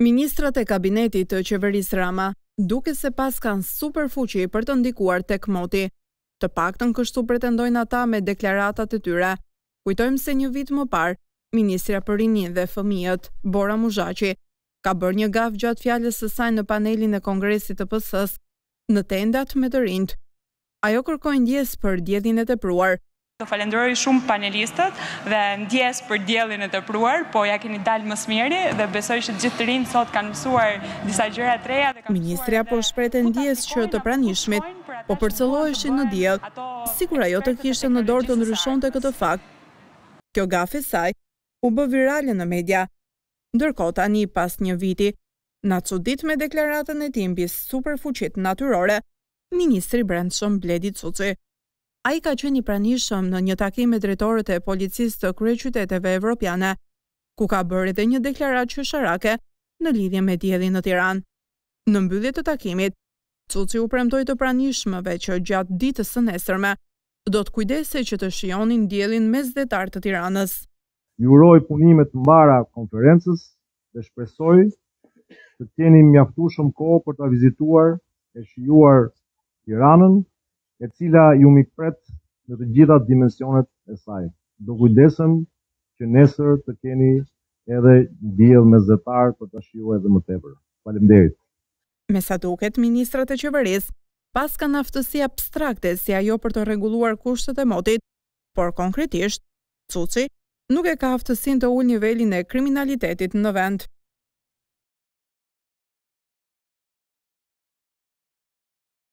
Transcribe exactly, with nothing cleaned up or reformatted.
Ministrat e kabinetit të qeverisë Rama duke se pas kanë super fuqi për të ndikuar tek Moti. Të paktën kështu pretendojnë ata me deklaratat e tyre. Kujtojmë se një vit më parë, Ministra për Rinin dhe Fëmijët, Bora Muzhaqi, ka bërë një gaf gjatë fjalës së saj në panelin e Kongresit të P S-s në tendat me të rinjt. Ajo kërkoi ndjes për diellin e tepruar. Të falenderoj shumë panelistët dhe ndjes për diellin e tepruar, po ja keni dalë më smiri dhe besoj që gjithë të rinjt sot kanë mësuar disa gjëra të reja dhe kanë Ministrja po shprehte ndjes që të pranishmit, po përcëlloheshin në diell, sikur ajo të kishte në dorë të ndryshonte këtë fakt. Kjo gafe saj u bë virale në media. Ndërkohë tani pas një viti, na çudit me deklaratën e tij mbi superfuqitë natyrore, ministri i Brendshëm Bledi Çuçi. Ai ka qenë i pranishëm në një takim me drejtorët e policisë të kryeqyteteve evropiane, ku ka bërë edhe një deklaratë qesharake në lidhje me diellin në Tiranë. Në mbyllje të takimit, Çuçi u premtoi të pranishmëve që gjatë ditës së nesërme do të kujdesej që të shijonin diellin mesdhetar të Tiranës. Ju uroj punime të mbara konferencës dhe shpresoj të keni mjaftueshëm kohë për ta vizituar e shijuar Tiranën, e cila ju mi pret në të gjitha dimensionet e saj. Do kujdesem që nesër të keni edhe diell mesdhetar për ta shijuar edhe më tepër. Faleminderit. Me sa duket, ministrat e qeverisë pas kanë aftësi abstrakte si ajo për të rregulluar kushtet e Motit, por konkretisht, Çuçi nuk e ka aftësinë të ulë nivelin e kriminalitetit në vend.